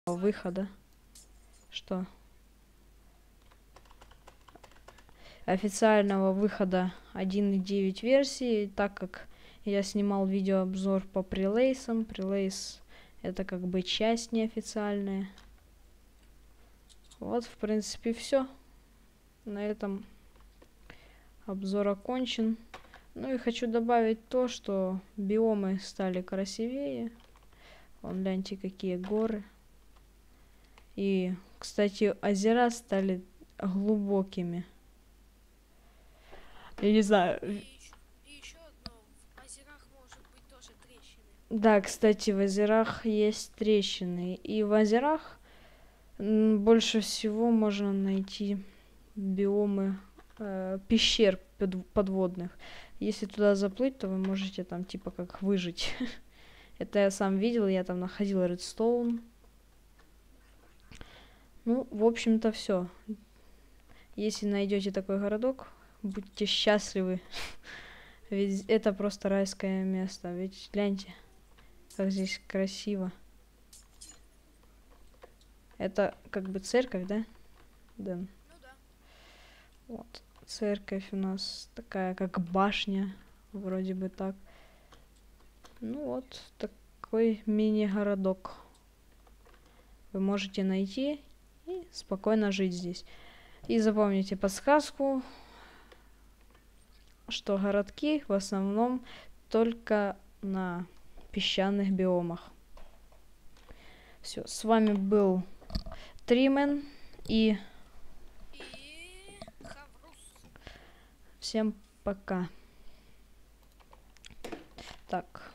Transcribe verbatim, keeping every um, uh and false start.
выхода. Что? Официального выхода один и девять версии, так как я снимал видеообзор по прелейсам. Прелейс это как бы часть неофициальная. Вот, в принципе, все. На этом обзор окончен. Ну и хочу добавить то, что биомы стали красивее. Вон, гляньте, какие горы. И, кстати, озера стали глубокими. Я не знаю. И еще одно, в озерах может быть тоже трещины. Да, кстати, в озерах есть трещины. И в озерах больше всего можно найти биомы э, пещер подводных. Если туда заплыть, то вы можете там типа как выжить. Это я сам видел, я там находил редстоун. Ну, в общем-то, все. Если найдете такой городок, будьте счастливы. Ведь это просто райское место. Ведь гляньте, как здесь красиво. Это как бы церковь, да? Да. Ну да. Вот. Церковь у нас такая, как башня. Вроде бы так. Ну вот, такой мини-городок. Вы можете найти и спокойно жить здесь. И запомните подсказку, что городки в основном только на песчаных биомах. Все, с вами был Тримен и... И Хаврус. Всем пока. Так.